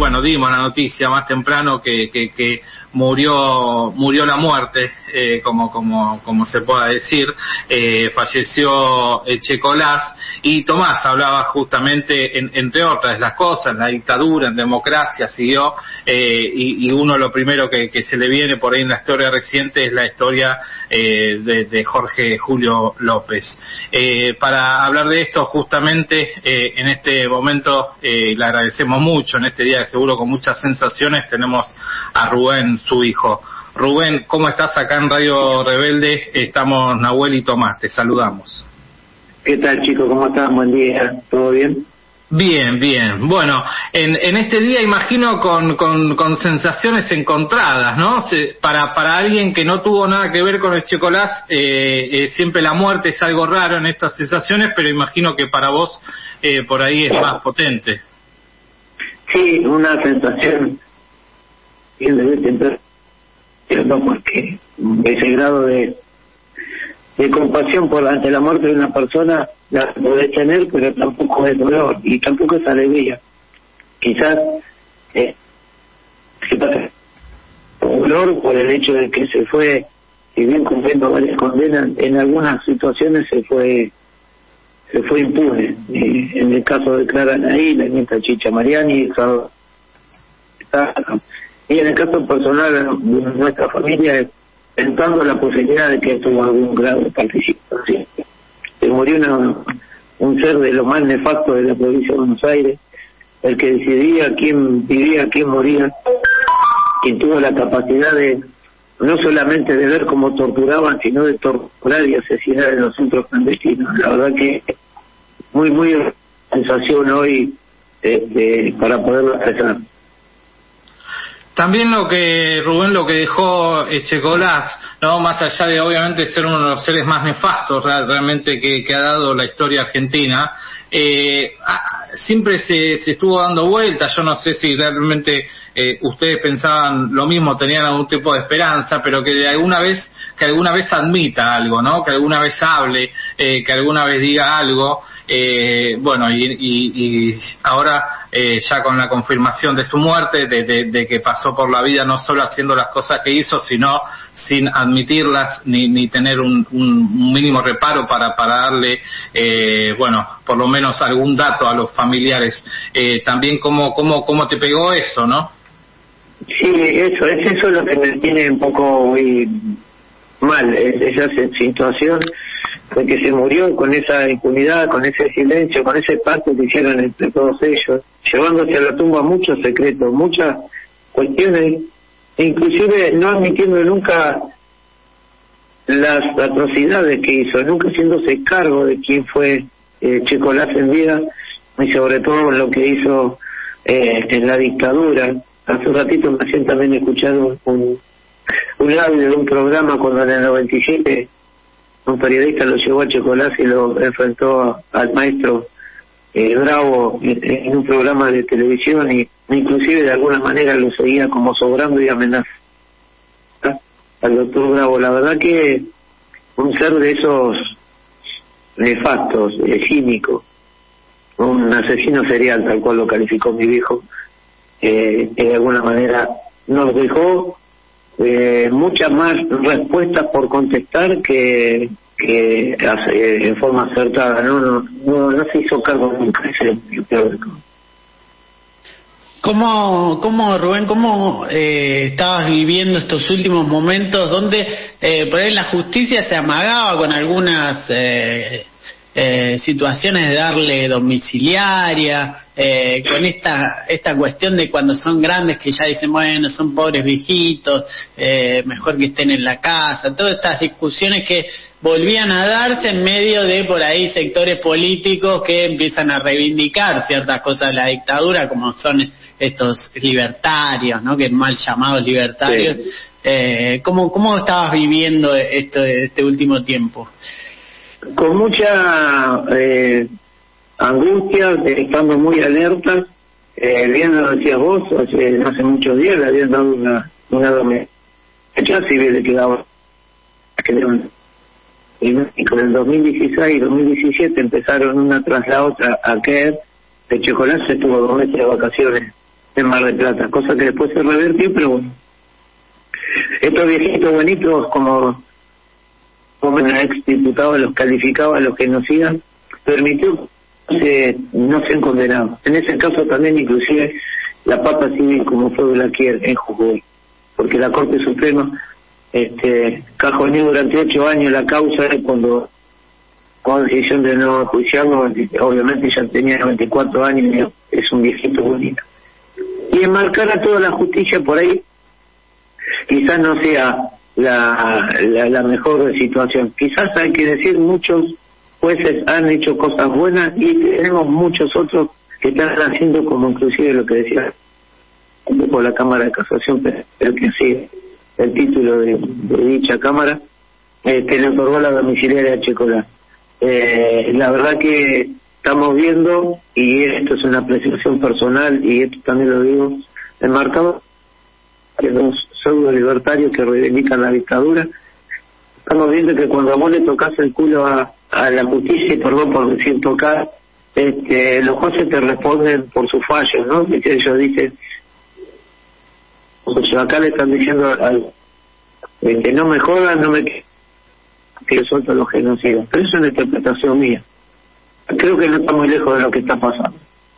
bueno, dimos la noticia más temprano que murió la muerte, como se pueda decir, falleció Checolás, y Tomás hablaba justamente, entre otras las cosas, la dictadura, en democracia siguió, y uno lo primero que se le viene por ahí en la historia reciente es la historia de Jorge Julio López. Para hablar de esto justamente en este momento le agradecemos mucho, en este día que seguro con muchas sensaciones, tenemos a Rubén, su hijo. Rubén, ¿cómo estás? Acá en Radio Rebelde estamos Nahuel y Tomás, te saludamos. ¿Qué tal, chicos? ¿Cómo están? Buen día, ¿todo bien? Bien, bien. Bueno, en este día imagino con sensaciones encontradas, ¿no? Para alguien que no tuvo nada que ver con el Checolás, siempre la muerte es algo raro en estas sensaciones, pero imagino que para vos por ahí es más potente. Sí, una sensación bien de porque ese grado de compasión ante la muerte de una persona la podés tener, pero tampoco es dolor y tampoco es alegría. Quizás dolor por el hecho de que se fue, si bien cumpliendo varias condenas, en algunas situaciones se fue impune. En el caso de Clara Anaí, la nieta Chicha Mariani, y en el caso personal de nuestra familia, pensando la posibilidad de que tuvo algún grado de participación. Se murió un ser de lo más nefasto de la provincia de Buenos Aires, el que decidía quién vivía, quién moría, quien tuvo la capacidad de no solamente de ver cómo torturaban, sino de torturar y asesinar en los centros clandestinos. La verdad que muy sensación hoy para poderlo expresar. También Rubén, lo que dejó Checolás, ¿no? Más allá de obviamente ser uno de los seres más nefastos realmente que ha dado la historia argentina, siempre se estuvo dando vueltas. Yo no sé si realmente ustedes pensaban lo mismo, tenían algún tipo de esperanza, pero que alguna vez admita algo, ¿no? Que alguna vez hable, que alguna vez diga algo, bueno, y ahora ya con la confirmación de su muerte, de que pasó por la vida no solo haciendo las cosas que hizo, sino sin admitirlas ni tener un mínimo reparo para darle, bueno, por lo menos algún dato a los familiares. También cómo te pegó eso, ¿no? Sí, eso lo que me tiene un poco mal, esa situación de que se murió con esa impunidad, con ese silencio, con ese pacto que hicieron entre todos ellos, llevándose a la tumba muchos secretos, muchas cuestiones, inclusive no admitiendo nunca las atrocidades que hizo, nunca haciéndose cargo de quién fue Checolás en vida, y sobre todo lo que hizo en la dictadura. Hace un ratito me hacían también escuchar un audio de un programa cuando en el 97 un periodista lo llevó a Checolás y lo enfrentó al maestro Bravo en un programa de televisión, y inclusive de alguna manera lo seguía como sobrando y amenazando al doctor Bravo. La verdad que un ser de esos nefastos, cínico, un asesino serial, tal cual lo calificó mi viejo, que de alguna manera nos dejó muchas más respuestas por contestar que en forma acertada. No se hizo cargo nunca. ¿Cómo Rubén, estabas viviendo estos últimos momentos donde por ahí la justicia se amagaba con algunas situaciones de darle domiciliaria, con esta cuestión de cuando son grandes que ya dicen, bueno, son pobres viejitos, mejor que estén en la casa, todas estas discusiones que volvían a darse en medio de por ahí sectores políticos que empiezan a reivindicar ciertas cosas de la dictadura, como son estos libertarios, ¿no? Que mal llamados libertarios. Sí. ¿Cómo estabas viviendo este último tiempo? Con mucha angustia, estando muy alerta, bien lo decías vos, hace muchos días le habían dado una domiciliaria civil, le quedaba y con el 2016 y 2017 empezaron una tras la otra a caer. De Checolás se tuvo 2 meses de vacaciones en Mar del Plata, cosa que después se revertió, pero bueno. Estos viejitos bonitos, como el ex diputado los calificaba, los genocidas, permitió que no sean condenados. En ese caso también inclusive la papa civil, como fue Blaquier en Jujuy, porque la Corte Suprema cajoneó durante 8 años la causa cuando con decisión de no juiciarlo, obviamente ya tenía 94 años, es un viejito bonito. Y enmarcar a toda la justicia por ahí quizás no sea la mejor situación. Quizás hay que decir muchos jueces han hecho cosas buenas y tenemos muchos otros que están haciendo, como inclusive lo que decía por la Cámara de Casación, pero que sí, el título de dicha Cámara, le otorgó la domiciliaria a Checolás. La verdad que estamos viendo, y esto es una apreciación personal, y esto también lo digo, enmarcado de los pseudo libertarios que reivindican la dictadura. Estamos viendo que cuando a vos le tocas el culo a la justicia, y perdón por decir tocar, los jueces te responden por sus fallos, ¿no? Que ellos dicen, pues acá le están diciendo que no me jodan, no me que yo suelto los genocidas, pero eso es una interpretación mía. Creo que no está muy lejos de lo que está pasando.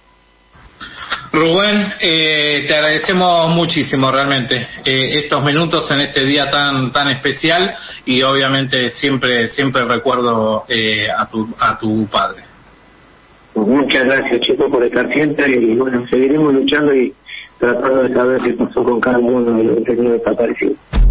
Rubén, te agradecemos muchísimo realmente estos minutos en este día tan especial, y obviamente siempre recuerdo a tu padre. Muchas gracias, chicos, por estar siempre, y bueno, seguiremos luchando y tratando de saber qué pasó con cada uno de los detenidos desaparecidos.